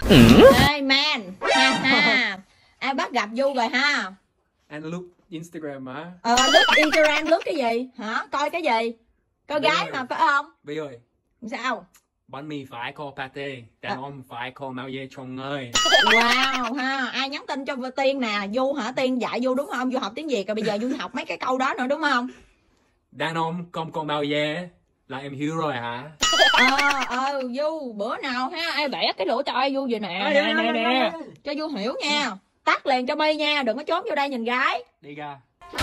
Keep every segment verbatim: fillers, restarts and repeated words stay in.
Hey man, ha ha. Ai bắt gặp Du rồi ha? Anh look Instagram hả? Ờ, look Instagram, look cái gì? Hả? Coi cái gì? Coi gái mà phải không? Vi ơi. Sao? Bánh mì phải kho pate, đàn ông phải kho mao dê chồng ơi. Wow ha, ai nhắn tin cho Tiên nè? Du hả? Tiên dạy Du đúng không? Du học tiếng Việt rồi bây giờ Du học mấy cái câu đó nữa đúng không? Đàn ông không con mao dê là em hiểu rồi hả? Ờ, ờ, Du bữa nào ha, ai bẻ cái lỗ tai Du vậy nè, nè, nè, nè, cho Du hiểu nha. Tắt liền cho mi nha, đừng có trốn vô đây nhìn gái. Đi ra.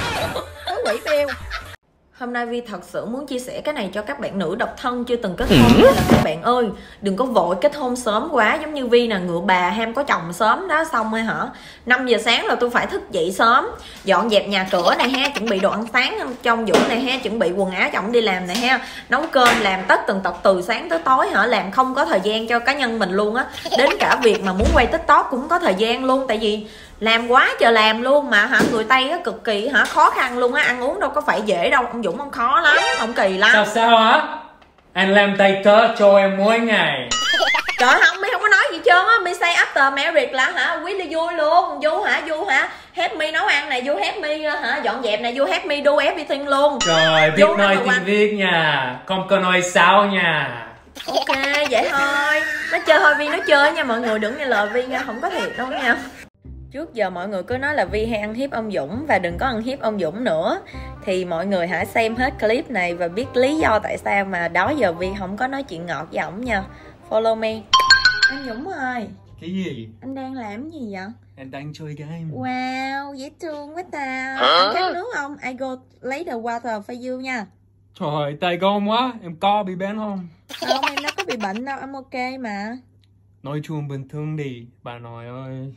Thứ quỷ tiêu. Hôm nay Vi thật sự muốn chia sẻ cái này cho các bạn nữ độc thân chưa từng kết hôn. Là các bạn ơi, đừng có vội kết hôn sớm quá. Giống như Vi là ngựa bà ham có chồng sớm đó. Xong rồi hả, năm giờ sáng là tôi phải thức dậy sớm, dọn dẹp nhà cửa này ha, chuẩn bị đồ ăn sáng trong Vũ này ha, chuẩn bị quần áo chồng đi làm này ha, nấu cơm làm tất tần tật từ sáng tới tối hả, làm không có thời gian cho cá nhân mình luôn á. Đến cả việc mà muốn quay TikTok cũng có thời gian luôn, tại vì làm quá trời làm luôn mà hả, người Tây á cực kỳ hả khó khăn luôn á, ăn uống đâu có phải dễ đâu. Ông Dũng ông khó lắm, ông kỳ lắm. Sao sao hả? Anh làm tay cớ cho em mỗi ngày. Trời không, mi không có nói gì trơn á. Mi say after marriage là hả quý là vui luôn. Du hả, Du hả help me nấu ăn này, Du help me hả dọn dẹp này, Du help me do everything luôn. Trời, biết nói tiếng Việt nha, không có nói sao nha. Ok vậy thôi, nó chơi thôi Vi, nó chơi nha mọi người, đừng nghe lời Vi nha, không có thiệt đâu nha. Trước giờ mọi người cứ nói là Vi hay ăn hiếp ông Dũng và đừng có ăn hiếp ông Dũng nữa. Thì mọi người hãy xem hết clip này và biết lý do tại sao mà đó giờ Vi không có nói chuyện ngọt với ổng nha. Follow me. Anh Dũng ơi. Cái gì? Anh đang làm gì vậy? Anh đang chơi game. Wow, dễ thương quá ta. Anh khát nước không? I go lấy the water for you nha. Trời, tay con quá, em có bị bệnh không? Không, em đâu có bị bệnh đâu, em ok mà. Nói chung bình thường đi, bà nội ơi.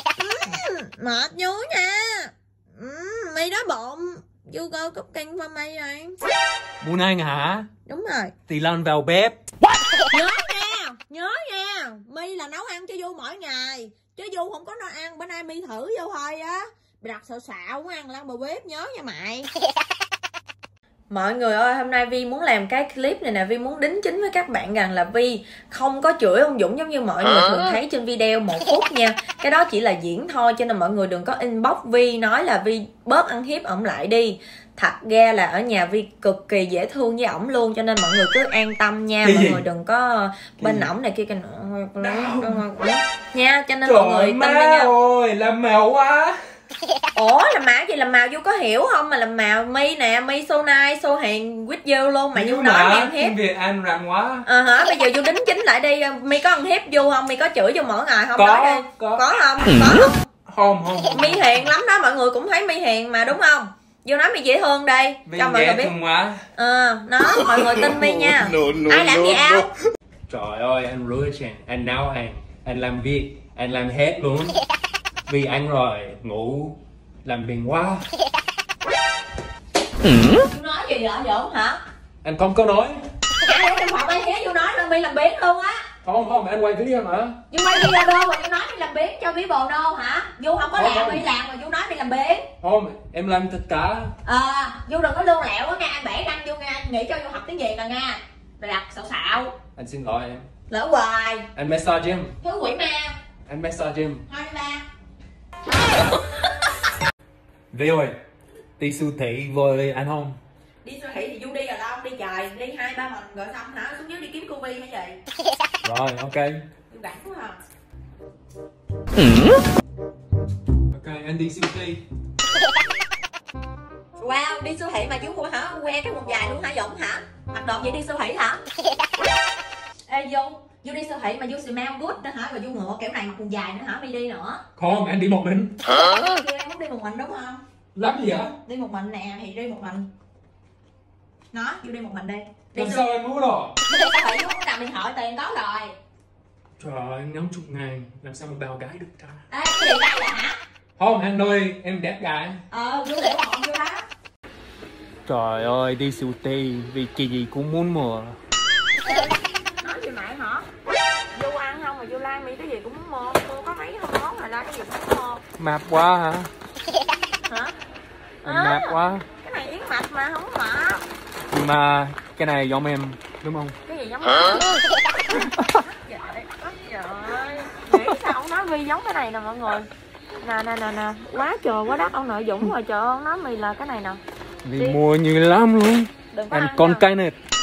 Mệt nhú nha. uhm, Mi đói bụng. You go cooking for me rồi. Muốn ăn hả? Đúng rồi. Thì lên vào bếp. Nhớ nha, nhớ nha. Mi là nấu ăn cho Du mỗi ngày, chứ Du không có nấu ăn. Bữa nay Mi thử vô thôi á, đặt xạo xạo muốn ăn lan bờ bếp, nhớ nha mày. Mọi người ơi, hôm nay Vi muốn làm cái clip này nè, Vi muốn đính chính với các bạn rằng là Vi không có chửi ông Dũng giống như mọi người thường thấy trên video một phút nha. Cái đó chỉ là diễn thôi, cho nên mọi người đừng có inbox Vi nói là Vi bớt ăn hiếp ổng lại đi. Thật ra là ở nhà Vi cực kỳ dễ thương với ổng luôn, cho nên mọi người cứ an tâm nha. Mọi người đừng có bên ổng này kia nha, cho nên mọi người tin đi nha. Ôi, làm mèo quá. Ủa làm màu gì, làm màu Du có hiểu không mà làm màu Mi nè, Mi so nice so hiền with you luôn mà Du nói Mi ăn hiếp. Việc anh rành quá. Ờ hả, bây giờ Du đính chính lại đi, Mi có ăn hiếp Du không, Mi có chửi Du mỗi ngày không? Có, nói đi. có. Có không? Có không? Không, không, không. Mi hiền lắm đó, mọi người cũng thấy Mi hiền mà đúng không? Du nói Mi dễ thương đây cho mọi người biết. Quá. Ờ, nó mọi người tin Mi nha. No, no, ai làm no, gì ao? No. Trời ơi, anh rửa chén, anh nấu ăn, anh làm việc, anh làm hết luôn. Vì ăn rồi, ngủ, làm phiền quá. Du nói gì vậy Dũng hả? Anh không có nói. Ai trong phòng anh thấy Du nói nên Mi làm biến luôn á. Không, không, anh quay video mà. Du quay video đâu mà Du nói Mi làm biến cho Mi bồ đâu hả? Du không có không, làm, Mi làm mà Du nói Mi làm biến. Không, em làm tất cả. Ờ, à, Du đừng có lưu lẹo á nha, anh bẻ răng vô nha, anh nghĩ cho Du học tiếng Việt rồi nha. Rồi đặt xạo xạo. Anh xin lỗi em. Lỡ hoài. Anh massage em. Thứ quỷ ma. Anh massage em. Thôi đi ba. Vi ơi, đi siêu thị với anh không? Đi siêu thị thì Du đi rồi đâu, đi trời, đi hai ba mình rồi xong hả, xuống dưới đi kiếm cô Vi hay gì? Rồi, ok. Du rảnh quá hả? Ok, anh đi siêu thị. Wow, đi siêu thị mà chú hả, que cái quần dài luôn hả Dũng hả? Mặc đồ vậy đi siêu thị hả? Ê Du, Du đi siêu thị mà Du smell good đó hả? Rồi Du ngựa kiểu này mặc quần dài nữa hả? Mi đi nữa. Không, anh đi một mình. Hả? Kêu em muốn đi một mình đúng không? Làm gì hả? Đi một mình nè, thì đi một mình. Nó, Du đi một mình đi. Đi làm sao em muốn rồi? Đi siêu thị Du không có cầm điện thoại, tiền có rồi. Trời ơi, năm chục ngàn, làm sao mà bao gái được ta? Ê, cái gì đây vậy hả? Không, anh ơi, em đẹp gái. Ờ, Du liệu hồn vô đó. Trời ơi, đi siêu thị vì cái gì cũng muốn mua. Ê, nói gì mày hả? Du ăn không mà Du like Mi cái gì cũng muốn mua. Cô có mấy không món mà like cái gì cũng muốn mua. Mập quá hả? Hả? Anh à, mập quá. Cái này yến mạch mà không mập. Nhưng mà cái này giống em, đúng không? Cái gì giống em? Trời ơi, trời ơi. Nghĩ mì giống cái này nè mọi người. Nè nè nè nè, quá trời quá đất ông nội Dũng rồi, trời ơi, nói mì là cái này nè. Vì mua nhiều lắm luôn. Đừng có Anh ăn con nha. cái này